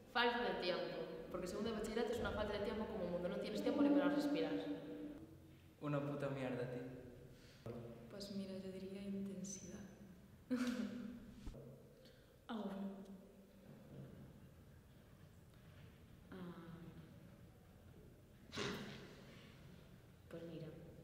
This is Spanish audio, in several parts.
Falta de tiempo, porque segundo de bachillerato es una falta de tiempo como mundo, no tienes tiempo ni para respirar. Una puta mierda, tío. Pues mira, yo diría intensidad. Agobio. Pues mira.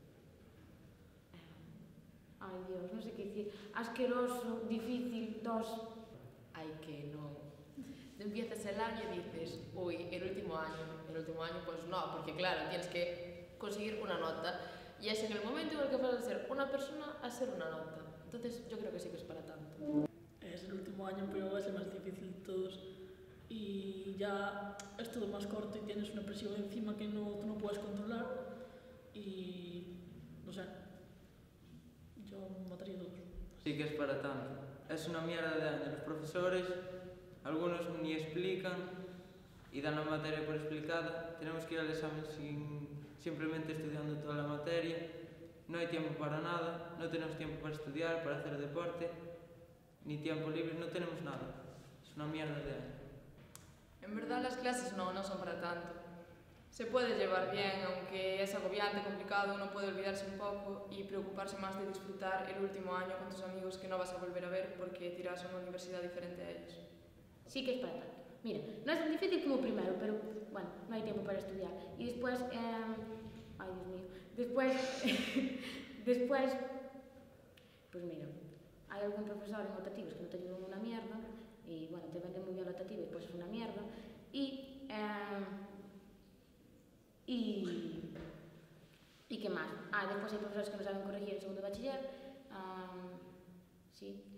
Ay Dios, no sé qué decir. Asqueroso, difícil, dos. Ay, que no. Empiezas el año y dices, uy, el último año pues no, porque claro, tienes que conseguir una nota y es en el momento en el que pasas de ser una persona a ser una nota. Entonces yo creo que sí que es para tanto. Es el último año, pero es el más difícil de todos. Y ya es todo más corto y tienes una presión encima que tú no puedes controlar. Y no sé, yo mataría todos. Sí que es para tanto. Es una mierda de año. Los profesores, algunos ni explican y dan la materia por explicada. Tenemos que ir al examen simplemente estudiando toda la materia. No hay tiempo para nada, no tenemos tiempo para estudiar, para hacer deporte, ni tiempo libre, no tenemos nada. Es una mierda de año. En verdad las clases no son para tanto. Se puede llevar bien, aunque es agobiante, complicado, uno puede olvidarse un poco y preocuparse más de disfrutar el último año con tus amigos que no vas a volver a ver porque te irás a una universidad diferente a ellos. Sí que es para tanto. Mira, no es tan difícil como primero, pero bueno, no hay tiempo para estudiar. Y después, ay Dios mío, después, pues mira, hay algún profesor en optativos que no te ayudan una mierda y bueno, te venden muy bien la optativa y después es una mierda. ¿Y qué más? Después hay profesores que no saben corregir el segundo de bachiller. Sí.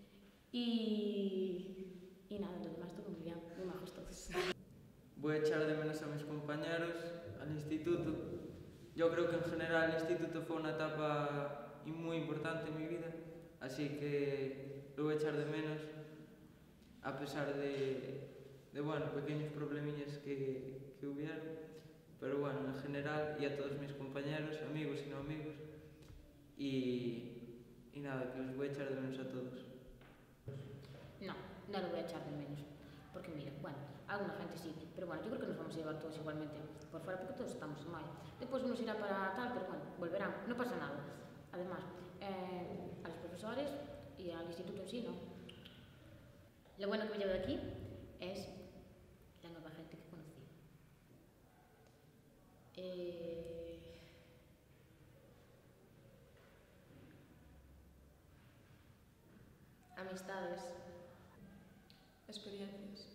Y nada, lo demás todo muy bien, muy majos todos. Voy a echar de menos a mis compañeros, al instituto. Yo creo que en general el instituto fue una etapa muy importante en mi vida, así que lo voy a echar de menos, a pesar de bueno, pequeños problemillas que hubieron. Pero bueno, en general, y a todos mis compañeros, amigos y no amigos, y nada, que los voy a echar de menos a todos. No lo voy a echar de menos, porque mira, bueno, alguna gente sí, pero bueno, yo creo que nos vamos a llevar todos igualmente por fuera porque todos estamos en mayo. Después uno se irá para tal, pero bueno, volverán, no pasa nada. Además, a los profesores y al instituto en sí, ¿no? Lo bueno que me llevo de aquí es la nueva gente que conocí. Amistades. Experiencias.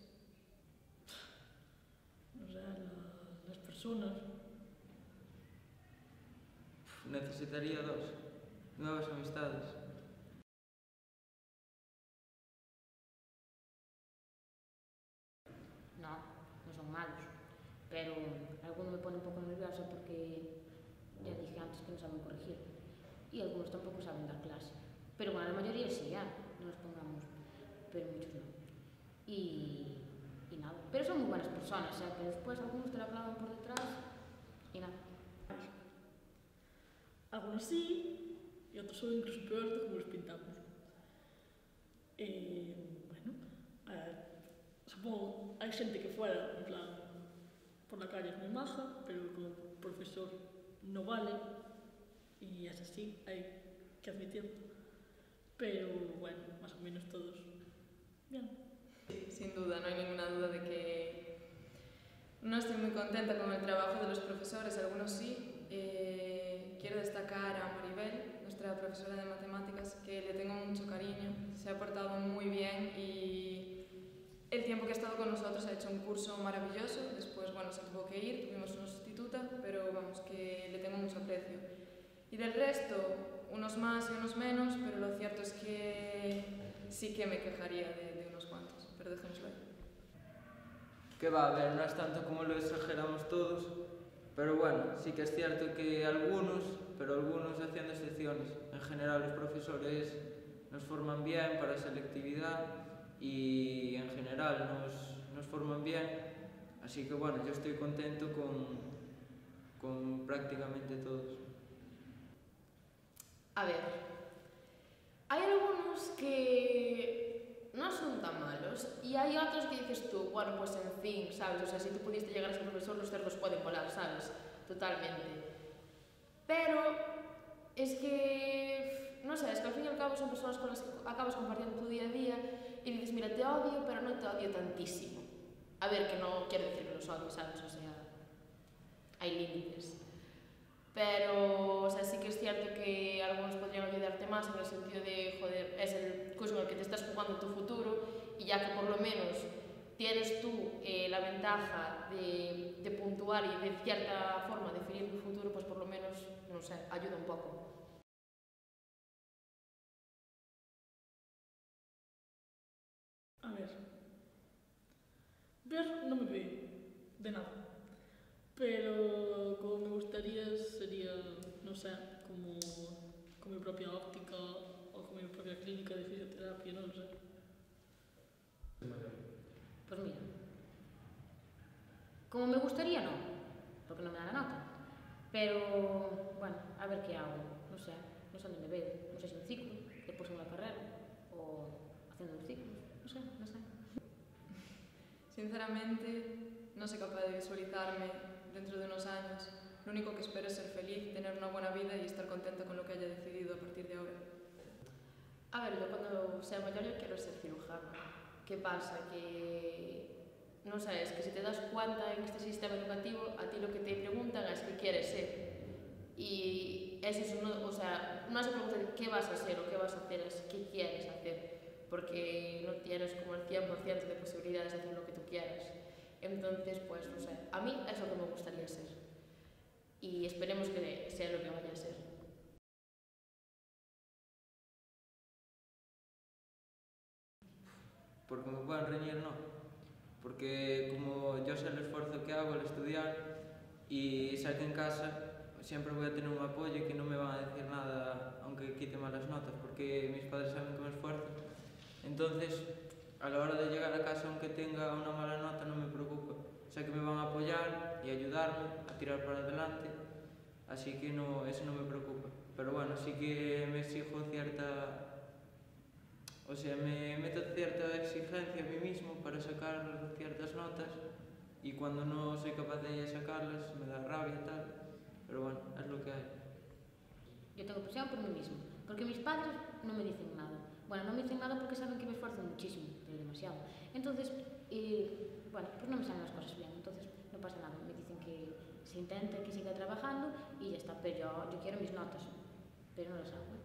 No sé, las personas. Necesitaría nuevas amistades. No son malos, pero algunos me ponen un poco nerviosa porque ya dije antes que no saben corregir y algunos tampoco saben dar clase. Pero bueno, la mayoría sí, no nos pongamos, pero muchos no. Y nada, pero son muy buenas personas, que después algunos te la clavan por detrás y nada. Algunos sí, y otros son incluso peores de como los pintamos. Bueno, supongo hay gente que fuera, en plan, por la calle es muy maja, pero como profesor no vale, y es así, hay que admitirlo. Pero bueno, más o menos todos bien. Sí, sin duda, no hay ninguna duda de que no estoy muy contenta con el trabajo de los profesores, algunos sí. Quiero destacar a Maribel, nuestra profesora de matemáticas, que le tengo mucho cariño, se ha portado muy bien y el tiempo que ha estado con nosotros ha hecho un curso maravilloso. Después, bueno, se tuvo que ir, tuvimos una sustituta, pero vamos, que le tengo mucho aprecio. Y del resto, unos más y unos menos, pero lo cierto es que sí que me quejaría de unos cuantos, pero dejémoslo ahí. Que va a ver, no es tanto como lo exageramos todos, pero bueno, sí que es cierto que algunos haciendo excepciones. En general los profesores nos forman bien para selectividad y en general nos forman bien, así que bueno, yo estoy contento con prácticamente todos. A ver, hay algunos que no son son tan malos. Y hay otros que dices tú, bueno, pues en fin, ¿sabes? O sea, si tú pudiste llegar a ser profesor, los cerdos pueden volar, ¿sabes? Totalmente. Pero es que, no sé, es que al fin y al cabo son personas con las que acabas compartiendo tu día a día y dices, mira, te odio, pero no te odio tantísimo. A ver, que no quiero decir que los odio, ¿sabes? O sea, hay límites. Pero, o sea, sí que es cierto que algunos podrían ayudarte más en el sentido de, joder, es el curso en el que te estás jugando tu futuro y ya que por lo menos tienes tú la ventaja de puntuar y de cierta forma definir tu futuro, pues por lo menos, no sé, ayuda un poco. A ver no me veo, de nada. Pero como me gustaría sería, no sé, como con mi propia óptica o con mi propia clínica de fisioterapia, no lo sé. Pues mira, como me gustaría no, porque no me da la nota. Pero, bueno, a ver qué hago, no sé dónde me veo, no sé si un ciclo, después en una carrera, o haciendo un ciclo, no sé. Sinceramente, no soy capaz de visualizarme dentro de unos años. Lo único que espero es ser feliz, tener una buena vida y estar contenta con lo que haya decidido a partir de ahora. A ver, yo cuando sea mayor yo quiero ser cirujana. ¿Qué pasa? Que, no sé, es que si te das cuenta en este sistema educativo, a ti lo que te preguntan es qué quieres ser. Y es eso, no, o sea, no se preguntan qué vas a ser o qué vas a hacer, es qué quieres hacer. Porque no tienes como el 100% de posibilidades de hacer lo que tú quieras. Entonces, pues, no sé, a mí es lo que me gustaría ser. Y esperemos que sea lo que vaya a ser. Porque me pueden reñir, no. Porque como yo sé el esfuerzo que hago al estudiar y sé que en casa siempre voy a tener un apoyo y que no me van a decir nada aunque quite malas notas, porque mis padres saben que me esfuerzo. Entonces, a la hora de llegar a casa, aunque tenga una mala nota, no me preocupa. Sé que me van a apoyar y ayudarme a tirar para adelante, así que no, eso no me preocupa. Pero bueno, sí que me exijo cierta... O sea, me meto cierta exigencia a mí mismo para sacar ciertas notas y cuando no soy capaz de sacarlas me da rabia y tal. Pero bueno, es lo que hay. Yo tengo presión por mí mismo, porque mis padres no me dicen nada. Bueno, no me dicen nada porque saben que me esfuerzo muchísimo, pero demasiado. Entonces, bueno, pues no me salen las cosas bien, entonces no pasa nada. Me dicen que se intente, que siga trabajando y ya está, pero yo quiero mis notas, pero no las hago.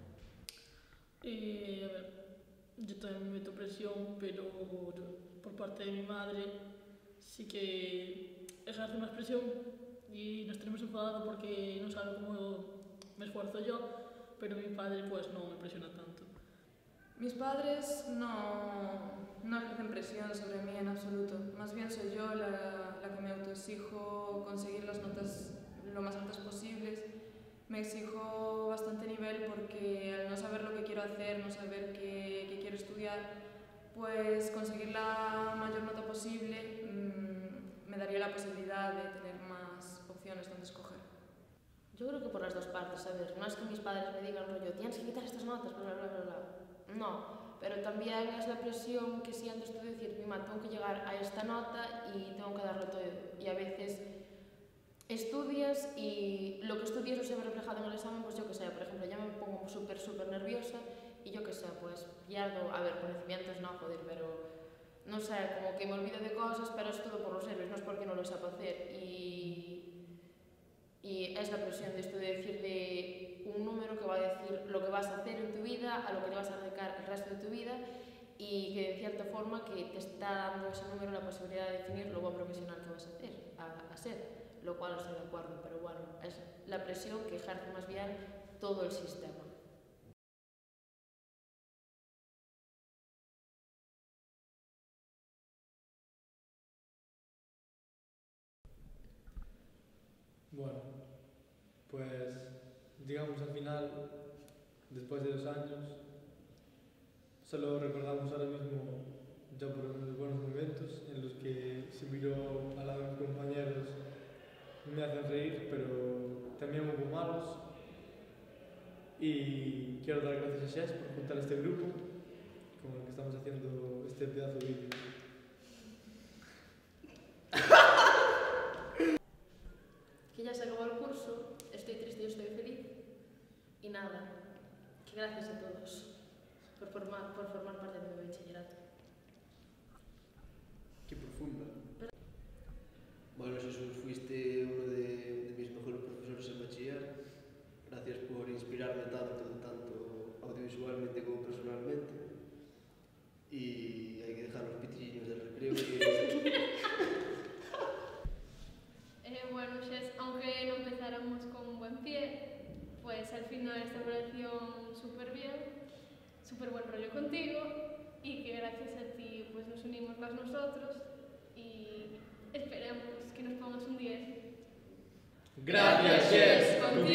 A ver, yo también me meto presión, pero por parte de mi madre sí que ejerce más presión y nos tenemos enfadado porque no sabe cómo me esfuerzo yo, pero mi padre pues no me presiona tanto. Mis padres no ejercen presión sobre mí en absoluto. Más bien soy yo la que me autoexijo conseguir las notas lo más altas posibles. Me exijo bastante nivel porque al no saber lo que quiero hacer, no saber qué quiero estudiar, pues conseguir la mayor nota posible me daría la posibilidad de tener más opciones donde escoger. Yo creo que por las dos partes, a ver, no es que mis padres me digan rollo, tienes que quitar estas notas, bla, bla, bla, bla. No, pero también es la presión que sientes tú de decir, mima, tengo que llegar a esta nota y tengo que darlo todo. Y a veces estudias y lo que estudias no se ve reflejado en el examen, pues yo que sé, por ejemplo, ya me pongo súper nerviosa y yo que sé, pues pierdo, a ver, conocimientos no, joder, pero no sé, como que me olvido de cosas, pero es todo por los nervios, no es porque no lo sepa hacer. Y es la presión de esto de decir de un número que va a decir lo que vas a hacer en tu vida, a lo que te vas a dedicar el resto de tu vida y que de cierta forma que te está dando ese número la posibilidad de definir lo buen profesional que vas a hacer, a ser, lo cual no estoy de acuerdo, pero bueno, es la presión que ejerce más bien todo el sistema. Bueno, pues digamos al final, después de 2 años, solo recordamos ahora mismo ya por los buenos momentos en los que si miro al lado de mis compañeros me hacen reír, pero también hubo malos. Y quiero dar gracias a Xés por juntar este grupo, con el que estamos haciendo este pedazo de vídeo. Que ya se acabó el curso, estoy triste y estoy feliz. Y nada, que gracias a todos por formar parte de mi bachillerato. Qué profunda. Bueno, Jesús, fuiste uno de mis mejores profesores en bachiller. Gracias por inspirarme tanto audiovisualmente como personalmente. Y hay que dejar los pitillos del recreo. Bueno, Xes, aunque no empezáramos con un buen pie, pues al final esta relación súper bien, súper buen rollo contigo y que gracias a ti pues nos unimos más nosotros y esperemos que nos pongas un 10. Gracias, Jess.